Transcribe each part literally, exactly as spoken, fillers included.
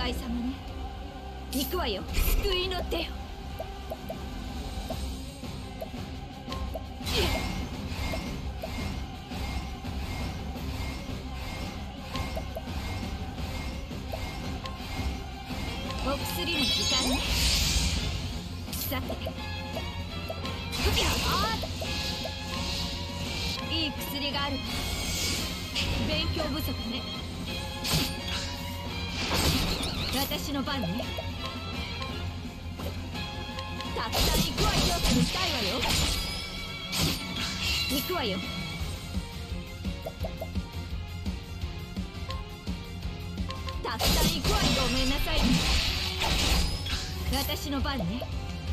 互い様ね。行くわよ、救いの手よ。お薬の時間ね。さて、いい薬がある。勉強不足ね。私の番ね。たくさん行くわよ。見たいわよ。行くわよ。たくさん行くわよ。ごめんなさい。私の番ね。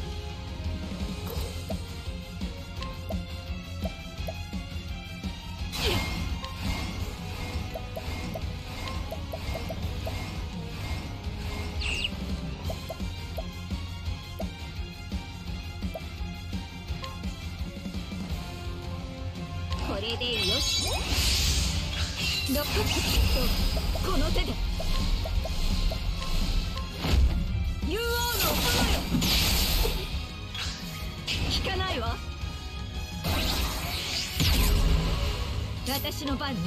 これでよし。ロックとこの手で竜王の炎よ。効かないわ。私の番ね。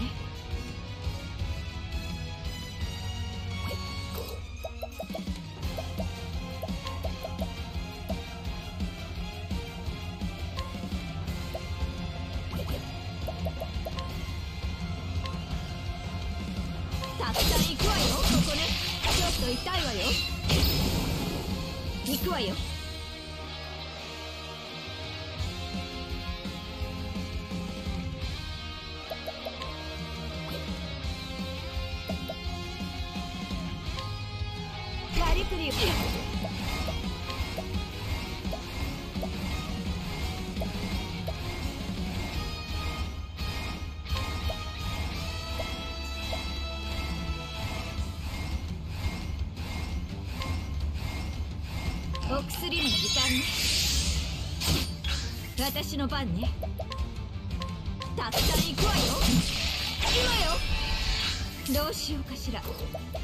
たくさん行くわよ。ここね。ちょっと痛いわよ。行くわよ。ガリクリお薬の時間ね。私の番ね。たくさん行くわよ。今よ。どうしようかしら。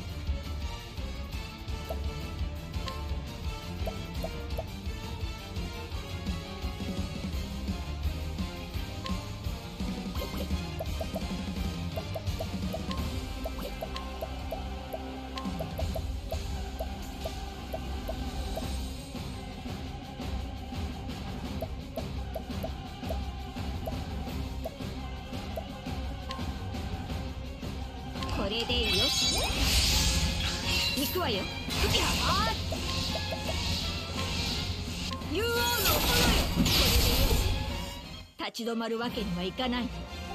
これでよし。行くわよ。竜王の炎よ。これでよし。立ち止まるわけにはいかない。